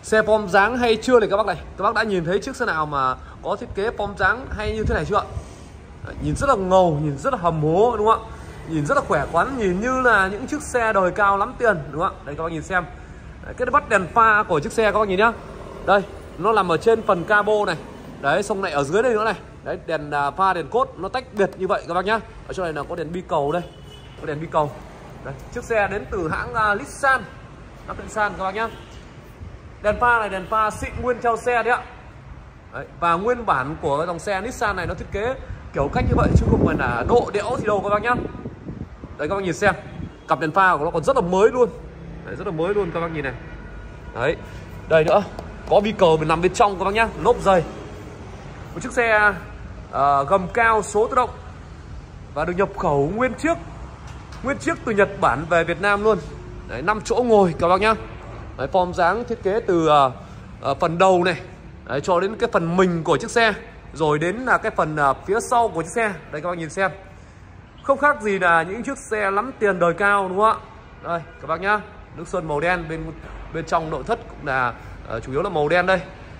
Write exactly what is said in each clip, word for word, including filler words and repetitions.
Xe form dáng hay chưa này các bác này? Các bác đã nhìn thấy chiếc xe nào mà có thiết kế form dáng hay như thế này chưa ạ? Nhìn rất là ngầu, nhìn rất là hầm hố đúng không ạ? Nhìn rất là khỏe khoắn, nhìn như là những chiếc xe đời cao lắm tiền đúng không ạ? Đây các bác nhìn xem. Đấy, cái bắt đèn pha của chiếc xe các bác nhìn nhá. Đây, nó nằm ở trên phần cabo này. Đấy, xong lại ở dưới đây nữa này. Đấy, đèn pha, đèn cốt nó tách biệt như vậy các bác nhá. Ở chỗ này là có đèn bi cầu đây. Có đèn bi cầu. Đấy, chiếc xe đến từ hãng uh, Nissan. Nissan các bác nhá. Đèn pha này đèn pha xịn nguyên theo xe đấy ạ. Đấy, và nguyên bản của dòng xe Nissan này nó thiết kế kiểu cách như vậy chứ không phải là độ đẽo gì đâu các bác nhá. Đấy các bác nhìn xem, cặp đèn pha của nó còn rất là mới luôn. Đấy, rất là mới luôn các bác nhìn này. Đấy, đây nữa, có bi cầu mình nằm bên trong các bác nhá, lốp dày. Một chiếc xe uh, gầm cao số tự động và được nhập khẩu nguyên chiếc, nguyên chiếc từ Nhật Bản về Việt Nam luôn. Đấy, năm chỗ ngồi các bác nhá. Đấy, form dáng thiết kế từ uh, uh, phần đầu này, đấy, cho đến cái phần mình của chiếc xe, rồi đến là cái phần uh, phía sau của chiếc xe. Đây các bác nhìn xem, không khác gì là những chiếc xe lắm tiền đời cao đúng không ạ? Đây các bác nhá, nước sơn màu đen, bên bên trong nội thất cũng là uh, chủ yếu là màu đen đây.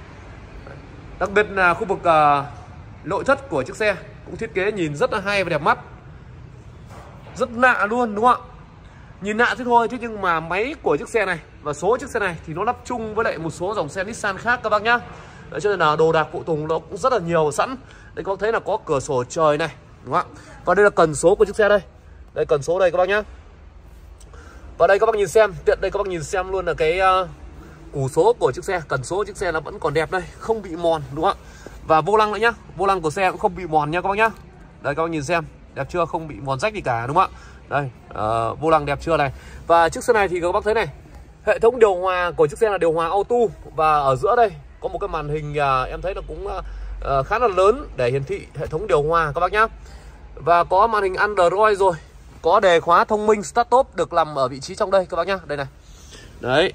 Đặc biệt là khu vực uh, nội thất của chiếc xe cũng thiết kế nhìn rất là hay và đẹp mắt, rất lạ luôn đúng không ạ? Nhìn lạ thế thôi, thế nhưng mà máy của chiếc xe này và số chiếc xe này thì nó lắp chung với lại một số dòng xe Nissan khác các bác nhá. Đấy, cho nên là đồ đạc phụ tùng nó cũng rất là nhiều sẵn. Đây có thấy là có cửa sổ trời này đúng không ạ? Và đây là cần số của chiếc xe đây. Đây cần số đây các bác nhá. Và đây các bác nhìn xem, tiện đây các bác nhìn xem luôn là cái uh, củ số của chiếc xe, cần số của chiếc xe nó vẫn còn đẹp đây, không bị mòn đúng không ạ? Và vô lăng nữa nhá, vô lăng của xe cũng không bị mòn nha các bác nhá. Đây các bác nhìn xem, đẹp chưa, không bị mòn rách gì cả đúng không ạ? Đây, uh, vô lăng đẹp chưa này. Và chiếc xe này thì các bác thấy này, hệ thống điều hòa của chiếc xe là điều hòa auto. Và ở giữa đây có một cái màn hình uh, em thấy là cũng uh, khá là lớn để hiển thị hệ thống điều hòa các bác nhá. Và có màn hình Android rồi, có đề khóa thông minh Start Top được nằm ở vị trí trong đây các bác nhá. Đây này. Đấy.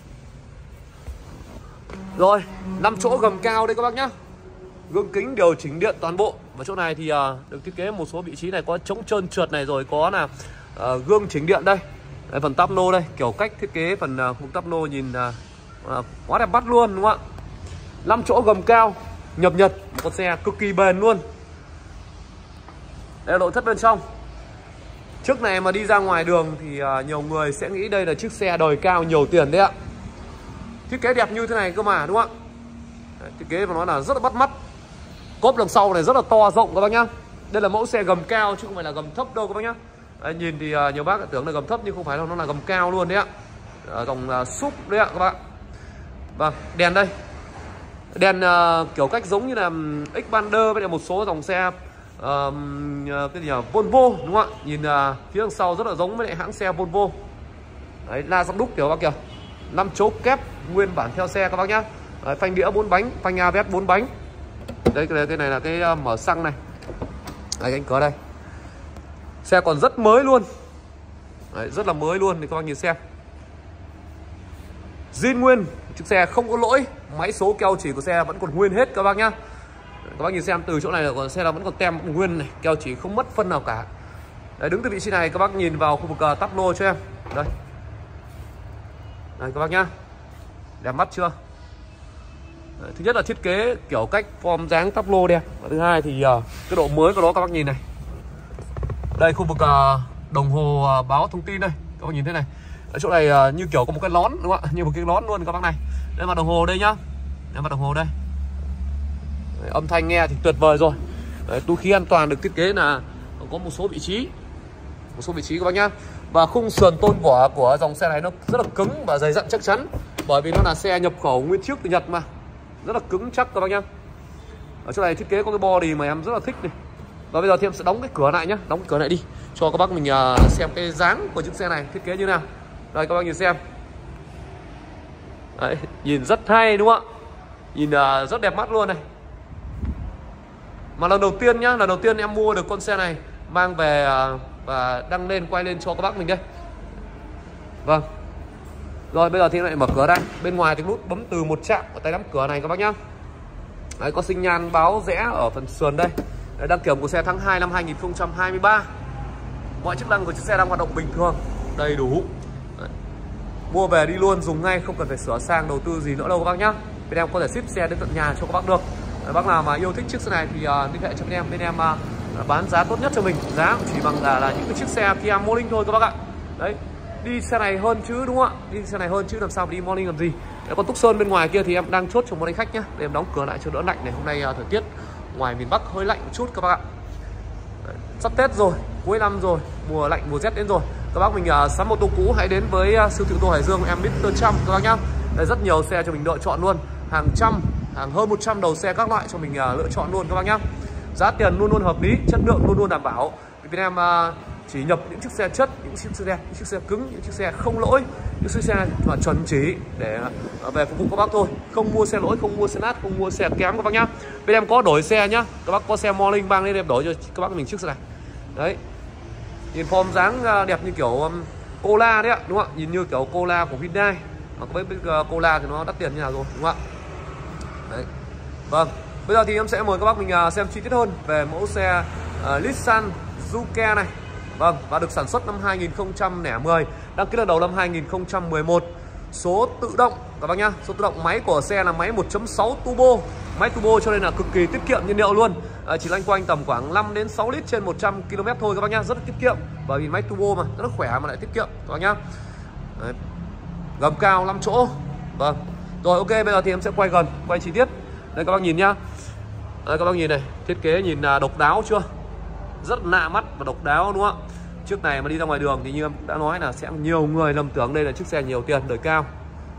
Rồi, năm chỗ gầm cao đây các bác nhá. Gương kính điều chỉnh điện toàn bộ. Và chỗ này thì uh, được thiết kế một số vị trí này có chống trơn trượt này, rồi có là uh, gương chỉnh điện đây. Đây, phần táp lô đây, kiểu cách thiết kế phần uh, khung táp lô nhìn uh, uh, quá đẹp mắt luôn đúng không ạ? năm chỗ gầm cao, nhập Nhật, một con xe cực kỳ bền luôn. Đây là nội thất bên trong. Chiếc này mà đi ra ngoài đường thì uh, nhiều người sẽ nghĩ đây là chiếc xe đời cao nhiều tiền đấy ạ. Thiết kế đẹp như thế này cơ mà đúng không ạ? Đấy, thiết kế mà nói là rất là bắt mắt. Cốp đằng sau này rất là to rộng các bác nhá. Đây là mẫu xe gầm cao chứ không phải là gầm thấp đâu các bác nhá. Đấy, nhìn thì uh, nhiều bác tưởng là gầm thấp nhưng không phải đâu, nó là gầm cao luôn đấy ạ. uh, Dòng uh, súp đấy ạ các bạn. Vâng, đèn đây. Đèn uh, kiểu cách giống như là Xpander với lại một số dòng xe uh, cái gì nhỉ? Volvo đúng không ạ? Nhìn uh, phía đằng sau rất là giống với lại hãng xe Volvo. Đấy, la răng đúc kiểu bác kìa. năm chỗ kép nguyên bản theo xe các bác nhá. Đấy, phanh đĩa bốn bánh, phanh a bê ét bốn bánh. Đây cái này, cái này là cái uh, mở xăng này. Đây cánh cửa đây. Xe còn rất mới luôn. Đấy, rất là mới luôn thì các bác nhìn xem. Zin nguyên, chiếc xe không có lỗi, máy số keo chỉ của xe vẫn còn nguyên hết các bác nhá. Các bác nhìn xem, từ chỗ này là còn xe là vẫn còn tem còn nguyên này, keo chỉ không mất phân nào cả. Đấy, đứng từ vị trí này các bác nhìn vào khu vực uh, táp lô cho em. Đây. Đây các bác nhá. Đẹp mắt chưa? Đấy, thứ nhất là thiết kế kiểu cách form dáng táp lô đẹp. Và thứ hai thì uh, cái độ mới của nó các bác nhìn này. Đây khu vực uh, đồng hồ uh, báo thông tin đây, các bác nhìn thế này. Ở chỗ này uh, như kiểu có một cái nón đúng không ạ? Như một cái nón luôn các bác này. Đây mặt đồng hồ đây nhá. Đây mặt đồng hồ đây. Đấy, âm thanh nghe thì tuyệt vời rồi. Đấy, túi khí an toàn được thiết kế là có một số vị trí, một số vị trí các bác nhá. Và khung sườn tôn vỏ của dòng xe này nó rất là cứng và dày dặn chắc chắn, bởi vì nó là xe nhập khẩu nguyên chiếc từ Nhật mà, rất là cứng chắc các bác nhá. Ở chỗ này thiết kế có cái body mà em rất là thích này. Và bây giờ thì em sẽ đóng cái cửa lại nhá, đóng cái cửa lại đi cho các bác mình uh, xem cái dáng của chiếc xe này thiết kế như nào. Đây các bác nhìn xem. Đấy, nhìn rất hay đúng không ạ? Nhìn uh, rất đẹp mắt luôn này. Mà lần đầu tiên nhá, lần đầu tiên em mua được con xe này, mang về uh, và đăng lên, quay lên cho các bác mình đây. Vâng. Rồi bây giờ thì lại mở cửa đây. Bên ngoài thì nút bấm từ một chạm ở tay nắm cửa này các bác nhá. Đấy, có sinh nhan báo rẽ ở phần sườn đây. Đấy, đăng kiểm của xe tháng hai năm hai nghìn không trăm hai mươi ba. Mọi chức năng của chiếc xe đang hoạt động bình thường, đầy đủ. Đấy. mua về đi luôn, dùng ngay, không cần phải sửa sang đầu tư gì nữa đâu các bác nhá. Bên em có thể ship xe đến tận nhà cho các bác được. Đấy, bác nào mà yêu thích chiếc xe này thì uh, liên hệ cho bên em, bên em uh, bán giá tốt nhất cho mình. Giá chỉ bằng là, là những cái chiếc xe Kia Morning thôi các bác ạ. Đấy, đi xe này hơn chứ đúng không ạ? Đi xe này hơn chứ làm sao mà đi Morning làm gì. Đấy, còn Tucson bên ngoài kia thì em đang chốt cho Morning khách nhá, để em đóng cửa lại cho đỡ lạnh này. Hôm nay uh, thời tiết ngoài miền Bắc hơi lạnh một chút các bác ạ. Đấy, sắp Tết rồi, cuối năm rồi, mùa lạnh mùa rét đến rồi. Các bác mình uh, sắm ô tô cũ hãy đến với uh, siêu thị ô tô Hải Dương em mít-tơ Trump các bác nhá. Đây, rất nhiều xe cho mình lựa chọn luôn, hàng trăm, hàng hơn một trăm đầu xe các loại cho mình uh, lựa chọn luôn các bác nhá. Giá tiền luôn luôn hợp lý, chất lượng luôn luôn đảm bảo. Vì em uh, chỉ nhập những chiếc xe chất, những chiếc xe đẹp, những chiếc xe cứng, những chiếc xe không lỗi, những chiếc xe mà chuẩn chỉ để uh, về phục vụ các bác thôi. Không mua xe lỗi, không mua xe nát, không mua xe kém các bác nhá. Bên em có đổi xe nhá, các bác có xe Morning mang lên em đổi cho các bác mình chiếc xe này. Đấy, nhìn form dáng uh, đẹp như kiểu um, Cola đấy ạ, đúng không ạ? Nhìn như kiểu Cola của Hyundai. Mà với uh, Cola thì nó đắt tiền như nào rồi, đúng không ạ? Đấy. Vâng, bây giờ thì em sẽ mời các bác mình uh, xem chi tiết hơn về mẫu xe uh, Nissan Juke này. Vâng, và được sản xuất năm hai nghìn không trăm lẻ mười, đăng ký lần đầu năm hai nghìn không trăm mười một. Số tự động các bác nhá, số tự động. Máy của xe là máy một chấm sáu turbo, máy turbo cho nên là cực kỳ tiết kiệm nhiên liệu luôn. À, chỉ loanh quanh tầm khoảng năm đến sáu lít trên một trăm ki lô mét thôi các bác nhá, rất là tiết kiệm. Bởi vì máy turbo mà rất là khỏe mà lại tiết kiệm các bác nhá. Đấy. Gầm cao năm chỗ. Vâng. Rồi ok, bây giờ thì em sẽ quay gần, quay chi tiết. Đây các bác nhìn nhá. Đây, các bác nhìn này, thiết kế nhìn độc đáo chưa? Rất lạ mắt và độc đáo đúng không ạ? Chiếc này mà đi ra ngoài đường thì như em đã nói là sẽ nhiều người lầm tưởng đây là chiếc xe nhiều tiền đời cao.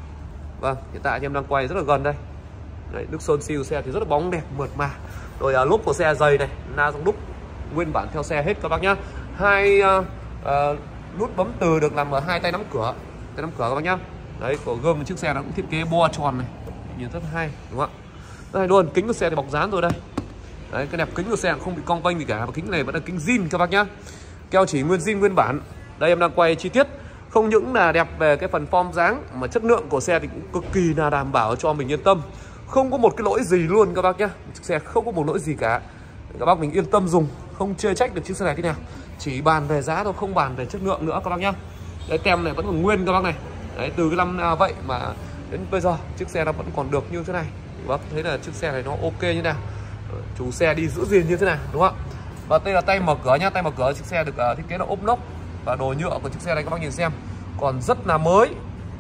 Vâng, hiện tại thì em đang quay rất là gần đây. Đấy, nước sơn siêu xe thì rất là bóng đẹp, mượt mà. Rồi uh, lốp của xe dày này, na rong đúc nguyên bản theo xe hết các bác nhá. Hai uh, uh, nút bấm từ được làm ở hai tay nắm cửa, tay nắm cửa các bác nhá. Đấy, của gương chiếc xe nó cũng thiết kế bo tròn này, nhìn rất hay đúng không ạ? Rất hay luôn. Kính của xe thì bọc dán rồi đây. Đấy, cái đẹp kính của xe không bị cong vênh gì cả, và kính này vẫn là kính zin các bác nhá. Keo chỉ nguyên zin nguyên bản. Đây em đang quay chi tiết. Không những là đẹp về cái phần form dáng mà chất lượng của xe thì cũng cực kỳ là đảm bảo cho mình yên tâm. Không có một cái lỗi gì luôn các bác nhá. Chiếc xe không có một lỗi gì cả. Các bác mình yên tâm dùng, không chê trách được chiếc xe này thế nào. Chỉ bàn về giá thôi, không bàn về chất lượng nữa các bác nhá. Đấy, tem này vẫn còn nguyên các bác này. Đấy, từ cái năm à, vậy mà đến bây giờ chiếc xe nó vẫn còn được như thế này. Các bác thấy là chiếc xe này nó ok như nào, chủ xe đi giữ gìn như thế nào đúng không ạ? Và đây là tay mở cửa nhá, tay mở cửa chiếc xe được uh, thiết kế là ốp lốc, và đồ nhựa của chiếc xe này các bác nhìn xem còn rất là mới,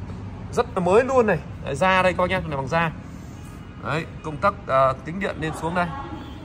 rất là mới luôn này. Đấy, da đây các bác nhá, này bằng da. Đấy, công tắc uh, tính điện lên xuống đây,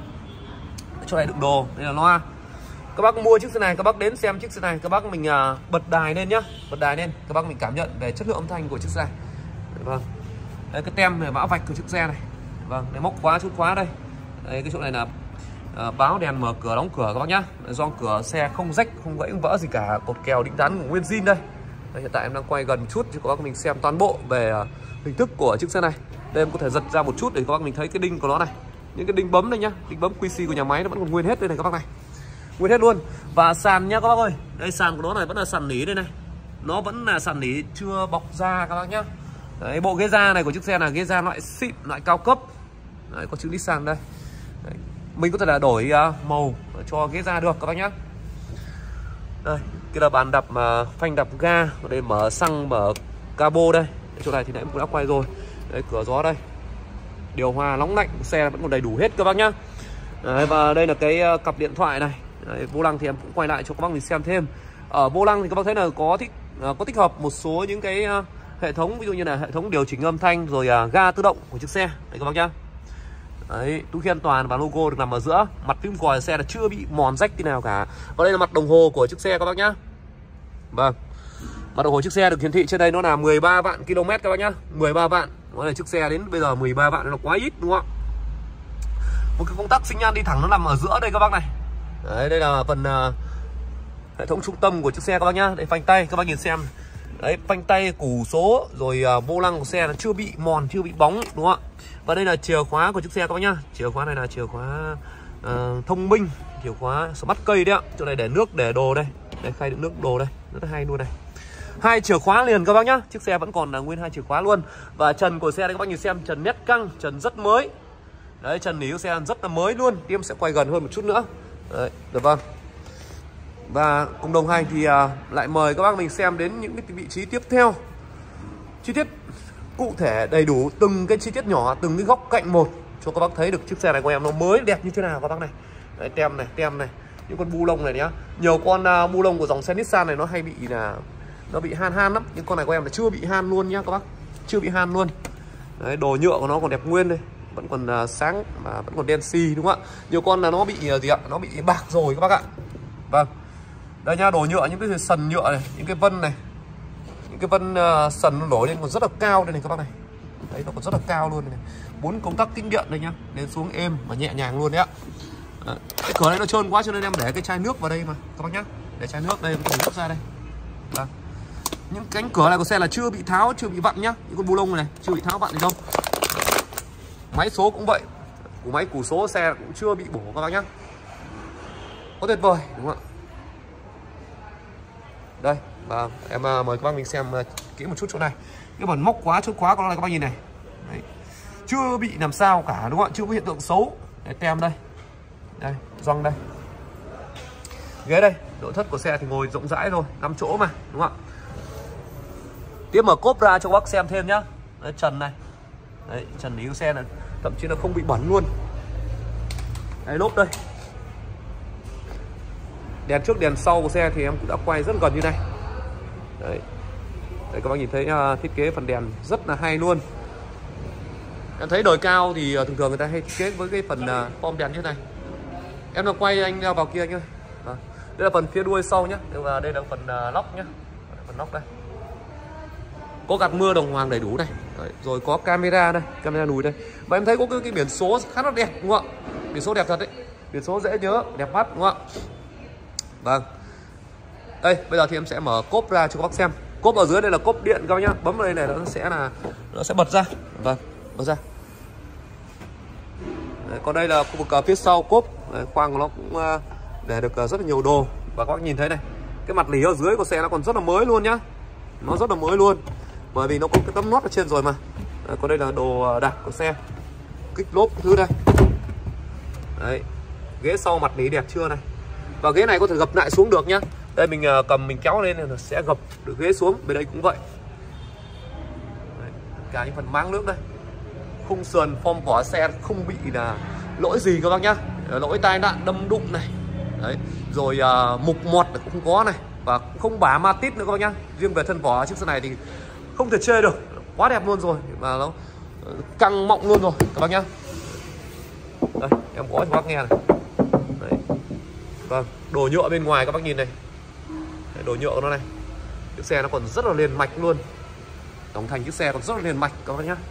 chỗ này đựng đồ, đây là loa. Các bác mua chiếc xe này, các bác đến xem chiếc xe này, các bác mình uh, bật đài lên nhá, bật đài lên, các bác mình cảm nhận về chất lượng âm thanh của chiếc xe này. Đấy, vâng. Đây, cái tem này mã vạch của chiếc xe này. Vâng, đây móc khóa, chốt khóa đây. Đây, cái chỗ này là à, báo đèn mở cửa đóng cửa các bác nhá. Gioăng cửa xe không rách, không gãy, không vỡ gì cả, cột kèo đính đắn của nguyên zin đây. Đây, hiện tại em đang quay gần một chút cho các bác mình xem toàn bộ về uh, hình thức của chiếc xe này. Đây em có thể giật ra một chút để các bác mình thấy cái đinh của nó này, những cái đinh bấm đây nhá, đinh bấm quy xê của nhà máy nó vẫn còn nguyên hết đây này các bác này, nguyên hết luôn. Và sàn nhá các bác ơi, đây sàn của nó này vẫn là sàn nỉ đây này, nó vẫn là sàn nỉ chưa bọc da các bác nhá. Đấy, bộ ghế da này của chiếc xe là ghế da loại xịn, loại cao cấp. Đấy, có chữ Nissan đây. Đấy, mình có thể là đổi uh, màu cho ghế da được các bác nhá. Đây, cái là bàn đạp mà phanh đạp ga, đây mở xăng, mở cabo đây. Chỗ này thì nãy cũng đã quay rồi. Đây, cửa gió đây, điều hòa nóng lạnh, xe vẫn còn đầy đủ hết các bác nhá. Đấy, và đây là cái uh, cặp điện thoại này. Đấy, vô lăng thì em cũng quay lại cho các bác mình xem thêm. Ở vô lăng thì các bác thấy là có thích uh, có tích hợp một số những cái uh, hệ thống, ví dụ như là hệ thống điều chỉnh âm thanh, rồi uh, ga tự động của chiếc xe. Đấy các bác nhá. Đấy, túi khí an toàn và logo được nằm ở giữa. Mặt phím còi xe là chưa bị mòn rách tí nào cả. Và đây là mặt đồng hồ của chiếc xe các bác nhá. Vâng, mặt đồng hồ chiếc xe được hiển thị trên đây nó là mười ba vạn ki lô mét các bác nhá, mười ba vạn. Nó là chiếc xe đến bây giờ mười ba vạn nó quá ít đúng không ạ? Một cái công tắc xi nhan đi thẳng nó nằm ở giữa đây các bác này. Đấy, đây là phần uh, hệ thống trung tâm của chiếc xe các bác nhá. Đây, phanh tay các bác nhìn xem. Đấy, phanh tay, củ số, rồi uh, vô lăng của xe nó chưa bị mòn, chưa bị bóng đúng không ạ? Và đây là chìa khóa của chiếc xe các bác nhá. Chìa khóa này là chìa khóa uh, thông minh, chìa khóa smart cây đấy ạ. Chỗ này để nước, để đồ đây. Đây, khay đựng nước đồ đây, rất là hay luôn này. Hai chìa khóa liền các bác nhá. Chiếc xe vẫn còn là nguyên hai chìa khóa luôn. Và trần của xe đây các bác nhìn xem, trần nét căng, trần rất mới. Đấy, trần nỉ của xe rất là mới luôn. Em sẽ quay gần hơn một chút nữa. Đấy, được vâng. Và cùng đồng hành thì uh, lại mời các bác mình xem đến những cái vị trí tiếp theo chi tiết cụ thể đầy đủ từng cái chi tiết nhỏ, từng cái góc cạnh một cho các bác thấy được chiếc xe này của em nó mới đẹp như thế nào các bác này. Đấy, tem này, tem này, những con bu lông này nhá. Nhiều con uh, bu lông của dòng xe Nissan này nó hay bị là nó bị han han lắm, nhưng con này của em là chưa bị han luôn nhá các bác, chưa bị han luôn. Đấy, đồ nhựa của nó còn đẹp nguyên đây, vẫn còn uh, sáng mà vẫn còn đen xì đúng không ạ? Nhiều con là nó bị uh, gì ạ? Nó bị bạc rồi các bác ạ. Vâng. Đây nha, đồ nhựa, những cái sần nhựa này, những cái vân này, những cái vân uh, sần nó nổi lên còn rất là cao đây này các bác này. Đấy, nó còn rất là cao luôn này. Bốn công tắc tĩnh điện đây nhá, lên xuống êm mà nhẹ nhàng luôn đấy ạ. Đấy. Cái cửa này nó trơn quá cho nên em để cái chai nước vào đây mà các bác nhá, để chai nước đây, em thổi nước ra đây. Vâng. Những cánh cửa này của xe là chưa bị tháo, chưa bị vặn nhá, những con bu lông này chưa bị tháo vặn gì đâu. Máy số cũng vậy, của máy củ số xe cũng chưa bị bổ các bác nhá. Có tuyệt vời đúng không ạ? Đây, và em mời các bác mình xem kỹ một chút chỗ này. Cái phần móc quá, chốt khóa của nó này các bác nhìn này. Đấy. Chưa bị làm sao cả đúng không ạ? Chưa có hiện tượng xấu. Đấy, tem đây. Đây, gioăng đây. Ghế đây, nội thất của xe thì ngồi rộng rãi rồi, năm chỗ mà, đúng không ạ? Tiếp mở cốp ra cho các bác xem thêm nhá. Đấy, trần này. Đấy, trần ý của xe này thậm chí là không bị bẩn luôn. Đấy, lốp đây. Đèn trước đèn sau của xe thì em cũng đã quay rất gần như này. Đấy. Đấy, các bác nhìn thấy uh, thiết kế phần đèn rất là hay luôn. Em thấy đời cao thì uh, thường thường người ta hay thiết kế với cái phần uh, form đèn như thế này. Em đang quay anh vào kia anh ơi. Đó. Đây là phần phía đuôi sau nhé. Và đây là phần uh, lóc nhé. Phần lóc đây. Có gạt mưa đồng hoàng đầy đủ này. Đấy. Rồi có camera đây, camera lùi đây. Và em thấy có cái, cái biển số khá là đẹp đúng không ạ? Biển số đẹp thật đấy. Biển số dễ nhớ, đẹp mắt đúng không ạ? Vâng. Đây, bây giờ thì em sẽ mở cốp ra cho các bác xem. Cốp ở dưới đây là cốp điện các bác nhá. Bấm vào đây này nó sẽ là nó sẽ bật ra. Vâng, bật ra. Đấy, còn đây là khu vực uh, phía sau cốp. Đấy, khoang của nó cũng uh, để được uh, rất là nhiều đồ. Và các bác nhìn thấy này, cái mặt lì ở dưới của xe nó còn rất là mới luôn nhá. Nó rất là mới luôn. Bởi vì nó có cái tấm nót ở trên rồi mà. Đấy, còn đây là đồ đạc của xe. Kích lốp thứ đây. Đấy. Ghế sau mặt lì đẹp chưa này. Và ghế này có thể gập lại xuống được nhá. Đây mình uh, cầm mình kéo lên là sẽ gập được ghế xuống. Bên đây cũng vậy. Đấy, cả những phần máng nước đây. Khung sườn form vỏ xe không bị là lỗi gì các bác nhá. Lỗi tai nạn đâm đụng này. Đấy. Rồi uh, mục mọt cũng không có này. Và cũng không bả ma tít nữa các bác nhá. Riêng về thân vỏ chiếc xe này thì không thể chê được. Quá đẹp luôn rồi. Và nó căng mọng luôn rồi các bác nhá. Đây em có cho các bác nghe này. Đấy. Vâng, đồ nhựa bên ngoài các bác nhìn này. Đấy, đồ nhựa của nó này. Chiếc xe nó còn rất là liền mạch luôn. Tổng thành chiếc xe còn rất là liền mạch các bác nhá.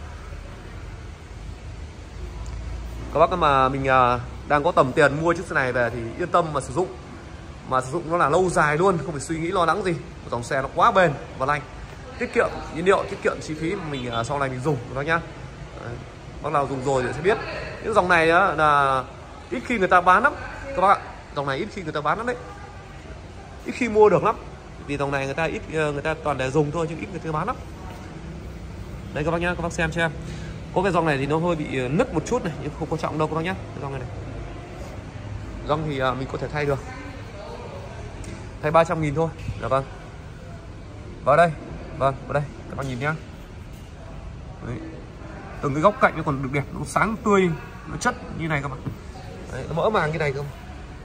Các bác mà mình uh, đang có tầm tiền mua chiếc xe này về thì yên tâm mà sử dụng. Mà sử dụng nó là lâu dài luôn, không phải suy nghĩ lo lắng gì. Dòng xe nó quá bền và lành. Tiết kiệm nhiên liệu, tiết kiệm chi phí mà mình uh, sau này mình dùng các bác nhá. Đấy. Bác nào dùng rồi thì sẽ biết. Những dòng này uh, là ít khi người ta bán lắm các bác ạ. Dòng này ít khi người ta bán lắm đấy. Ít khi mua được lắm. Vì dòng này người ta ít người ta toàn để dùng thôi chứ ít người ta bán lắm. Đây các bác nhá, các bác xem cho em. Có cái dòng này thì nó hơi bị nứt một chút này nhưng không quan trọng đâu các bác nhá. Cái dòng này này. Dòng thì mình có thể thay được. Thay ba trăm nghìn thôi. Dạ vâng. Vào đây. Vâng, vào đây. Các bác nhìn nhá. Đấy. Từng cái góc cạnh nó còn được đẹp, nó sáng tươi, nó chất như này các bạn. Đấy, nó mỡ màng như này không?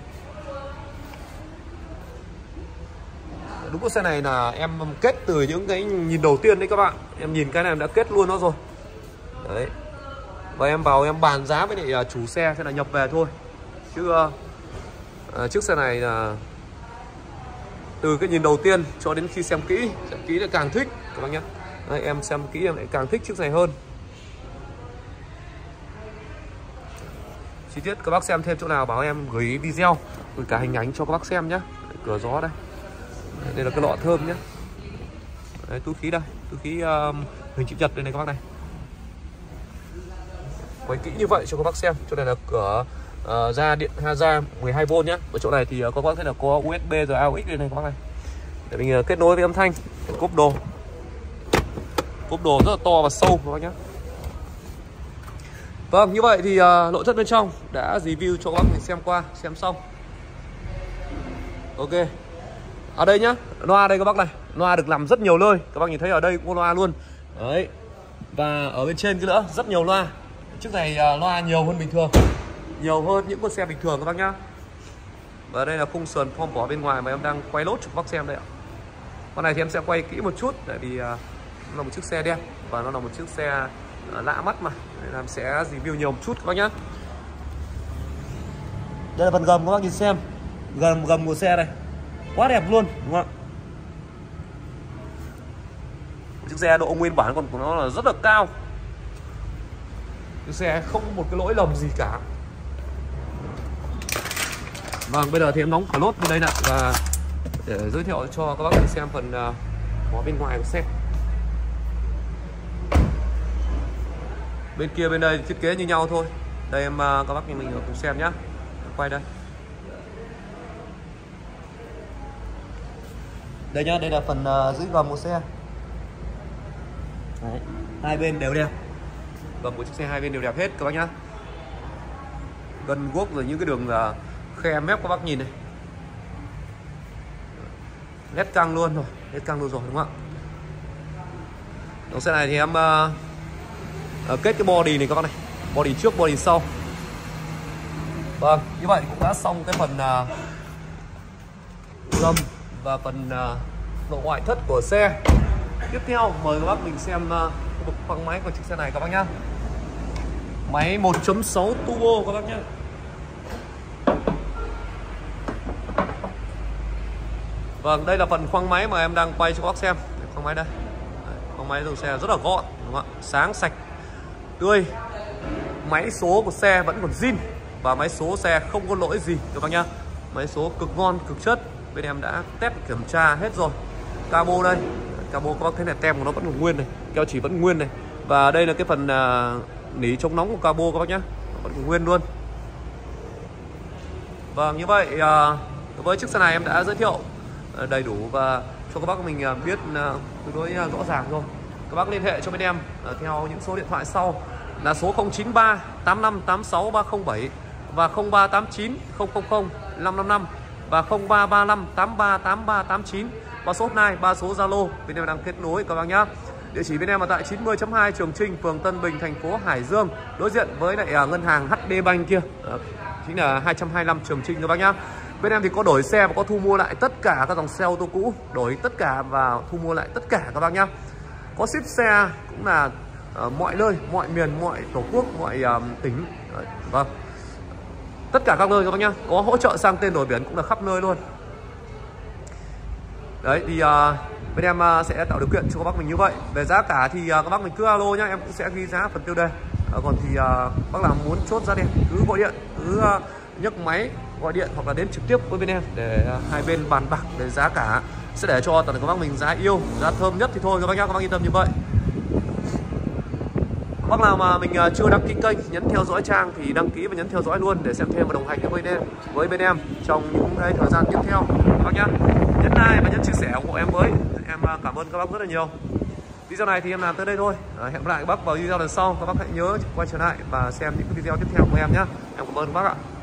Đúng cái xe này là em kết từ những cái nhìn đầu tiên đấy các bạn. Em nhìn cái này em đã kết luôn nó rồi. Đấy. Và em vào em bàn giá với lại chủ xe sẽ là nhập về thôi. Chứ uh, chiếc xe này là từ cái nhìn đầu tiên cho đến khi xem kỹ, xem kỹ lại càng thích các bác nhé. Đấy, em xem kỹ em lại càng thích chiếc này hơn. Chi tiết các bác xem thêm chỗ nào báo em gửi video, gửi cả hình ảnh cho các bác xem nhé. Cửa gió đây. Đây là cái lọ thơm nhé. Đấy, túi khí đây, túi khí uh, hình chữ nhật đây này các bác này. Quay kỹ như vậy cho các bác xem. Chỗ này là cửa uh, ra điện ra mười hai vôn nhé. Ở chỗ này thì uh, các bác thấy là có u ét bê rồi a u ích đây này các bác này. Để mình uh, kết nối với âm thanh. Cốp đồ. Cốp đồ rất là to và sâu các bác nhé. Vâng, như vậy thì uh, nội thất bên trong đã review cho các bác mình xem qua, xem xong. Ok. Ở đây nhá, loa đây các bác này, loa được làm rất nhiều nơi. Các bác nhìn thấy ở đây cũng có loa luôn. Đấy. Và ở bên trên cái nữa rất nhiều loa. Chiếc này uh, loa nhiều hơn bình thường, nhiều hơn những con xe bình thường các bác nhá. Và đây là khung sườn form vỏ bên ngoài mà em đang quay lốt cho các bác xem đây ạ. Con này thì em sẽ quay kỹ một chút, tại vì uh, nó là một chiếc xe đen và nó là một chiếc xe uh, lạ mắt mà, nên em sẽ review nhiều một chút các bác nhá. Đây là phần gầm các bác nhìn xem, gầm gầm của xe này quá đẹp luôn đúng không ạ? Chiếc xe độ nguyên bản còn của nó là rất là cao. Chiếc xe không có một cái lỗi lầm gì cả. Vâng, bây giờ thì em đóng cửa lốt bên đây nè, và để giới thiệu cho các bác mình xem phần uh, vỏ bên ngoài của xe. Bên kia bên đây thiết kế như nhau thôi. Đây em uh, các bác mình cùng xem nhá. Quay đây. Đây nhá, đây là phần uh, dưới gầm của xe. Đấy, hai bên đều đẹp. Gầm của chiếc xe hai bên đều đẹp hết các bác nhá. Gân guốc rồi những cái đường uh, khe mép các bác nhìn này, nét căng luôn rồi, nét căng luôn rồi đúng không ạ? Dòng xe này thì em uh, uh, kết cái body này các bác này, body trước body sau. Vâng, như vậy cũng đã xong cái phần uh, gầm và phần uh, nội ngoại thất của xe. Tiếp theo mời các bác mình xem uh, khu vực khoang máy của chiếc xe này các bác nhá. Máy một chấm sáu turbo các bác nhá. Vâng, đây là phần khoang máy mà em đang quay cho các bác xem. Khoang máy đây. Đấy, khoang máy dòng xe rất là gọn, đúng không ạ? Sáng sạch, tươi. Máy số của xe vẫn còn zin và máy số xe không có lỗi gì các bác nhá. Máy số cực ngon, cực chất. Bên em đã test kiểm tra hết rồi. Cabo đây, cabo các bác thấy này, tem của nó vẫn còn nguyên này, keo chỉ vẫn nguyên này. Và đây là cái phần uh, nỉ chống nóng của cabo các bác nhá, vẫn còn nguyên luôn. Vâng, như vậy uh, với chiếc xe này em đã giới thiệu đầy đủ và cho các bác mình biết tương đối rõ ràng rồi. Các bác liên hệ cho bên em theo những số điện thoại sau là số không chín ba tám năm tám sáu ba không bảy và không ba tám chín không không không năm năm năm và không ba ba năm tám ba tám ba tám chín, và số hotline ba số Zalo bên em đang kết nối các bác nhá. Địa chỉ bên em là tại chín mươi chấm hai Trường Trinh, phường Tân Bình, thành phố Hải Dương, đối diện với lại ngân hàng hát đê Bank kia, chính là hai trăm hai mươi lăm Trường Trinh các bác nhá. Bên em thì có đổi xe và có thu mua lại tất cả các dòng xe ô tô cũ, đổi tất cả và thu mua lại tất cả các bác nhá. Có ship xe cũng là uh, mọi nơi, mọi miền, mọi tổ quốc, mọi uh, tỉnh. Đấy, vâng, tất cả các nơi các bác nhá. Có hỗ trợ sang tên đổi biển cũng là khắp nơi luôn. Đấy thì uh, bên em uh, sẽ tạo điều kiện cho các bác mình như vậy. Về giá cả thì uh, các bác mình cứ alo nhá, em cũng sẽ ghi giá phần tiêu đề. Uh, còn thì uh, bác nào muốn chốt giá đẹp cứ gọi điện, cứ uh, nhấc máy gọi điện hoặc là đến trực tiếp với bên em để uh, hai bên bàn bạc về giá cả, sẽ để cho toàn các bác mình giá yêu, giá thơm nhất thì thôi các bác nhá, các bác yên tâm như vậy. Bác nào mà mình uh, chưa đăng ký kênh, nhấn theo dõi trang thì đăng ký và nhấn theo dõi luôn để xem thêm và đồng hành với bên em, với bên em trong những cái thời gian tiếp theo các bác nhá. Nhấn like và nhấn chia sẻ ủng hộ em với, em uh, cảm ơn các bác rất là nhiều. Video này thì em làm tới đây thôi. À, hẹn gặp lại các bác vào video lần sau. Các bác hãy nhớ quay trở lại và xem những cái video tiếp theo của em nhé. Em cảm ơn các bác ạ.